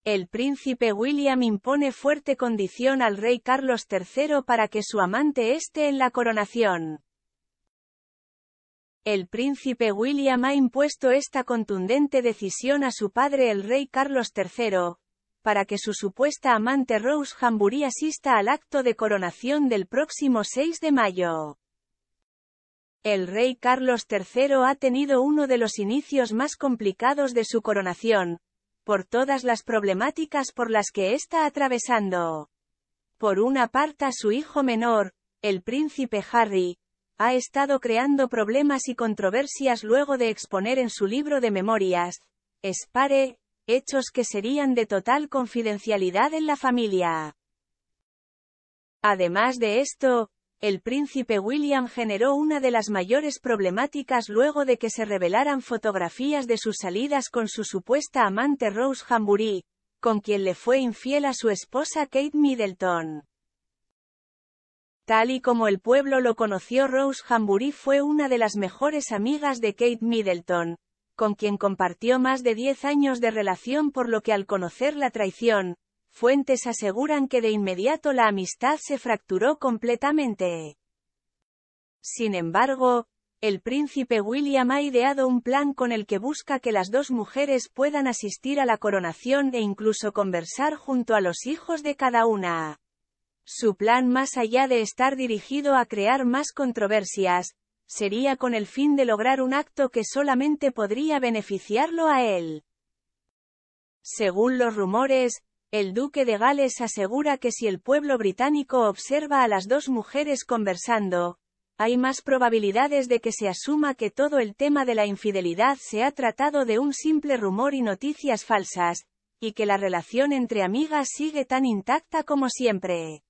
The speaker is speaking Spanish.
El príncipe William impone fuerte condición al rey Carlos III para que su amante esté en la coronación. El príncipe William ha impuesto esta contundente decisión a su padre el rey Carlos III, para que su supuesta amante Rose Hambury asista al acto de coronación del próximo 6 de mayo. El rey Carlos III ha tenido uno de los inicios más complicados de su coronación, por todas las problemáticas por las que está atravesando. Por una parte, su hijo menor, el príncipe Harry, ha estado creando problemas y controversias luego de exponer en su libro de memorias, Spare, hechos que serían de total confidencialidad en la familia. Además de esto, el príncipe William generó una de las mayores problemáticas luego de que se revelaran fotografías de sus salidas con su supuesta amante Rose Hambury, con quien le fue infiel a su esposa Kate Middleton. Tal y como el pueblo lo conoció, Rose Hambury fue una de las mejores amigas de Kate Middleton, con quien compartió más de 10 años de relación, por lo que al conocer la traición, fuentes aseguran que de inmediato la amistad se fracturó completamente. Sin embargo, el príncipe William ha ideado un plan con el que busca que las dos mujeres puedan asistir a la coronación e incluso conversar junto a los hijos de cada una. Su plan, más allá de estar dirigido a crear más controversias, sería con el fin de lograr un acto que solamente podría beneficiarlo a él. Según los rumores, el duque de Gales asegura que si el pueblo británico observa a las dos mujeres conversando, hay más probabilidades de que se asuma que todo el tema de la infidelidad se ha tratado de un simple rumor y noticias falsas, y que la relación entre amigas sigue tan intacta como siempre.